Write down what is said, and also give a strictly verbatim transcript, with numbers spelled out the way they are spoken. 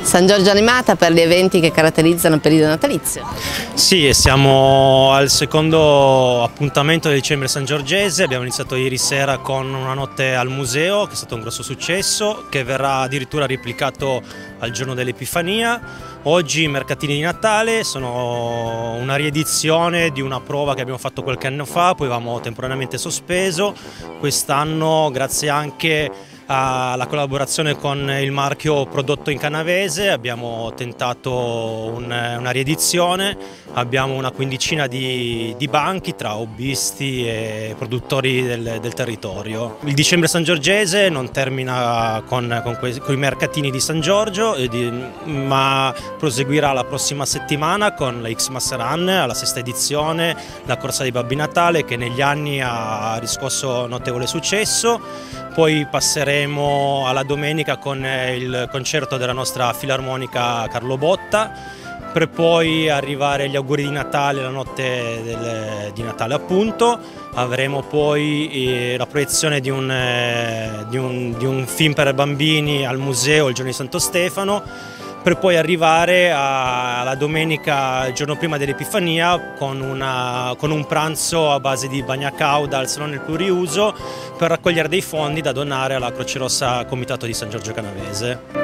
San Giorgio Animata per gli eventi che caratterizzano il periodo natalizio. Sì, siamo al secondo appuntamento del dicembre sangiorgese. Abbiamo iniziato ieri sera con una notte al museo, che è stato un grosso successo, che verrà addirittura replicato al giorno dell'Epifania. Oggi i mercatini di Natale sono una riedizione di una prova che abbiamo fatto qualche anno fa, poi avevamo temporaneamente sospeso. Quest'anno, grazie anche alla collaborazione con il marchio Prodotto in Canavese, abbiamo tentato un, una riedizione. Abbiamo una quindicina di, di banchi tra hobbisti e produttori del, del territorio. Il dicembre sangiorgese non termina con, con, que, con i mercatini di San Giorgio, eh, di, ma proseguirà la prossima settimana con la Xmas Run, alla sesta edizione, la corsa dei Babbi Natale, che negli anni ha riscosso notevole successo. Poi passeremo alla domenica con il concerto della nostra filarmonica Carlo Botta, per poi arrivare agli auguri di Natale la notte del, di Natale appunto. Avremo poi eh, la proiezione di un, eh, di, un, di un film per bambini al museo il giorno di Santo Stefano, per poi arrivare alla domenica, il giorno prima dell'Epifania, con, una, con un pranzo a base di bagna cauda al Salone del Pluriuso per raccogliere dei fondi da donare alla Croce Rossa Comitato di San Giorgio Canavese.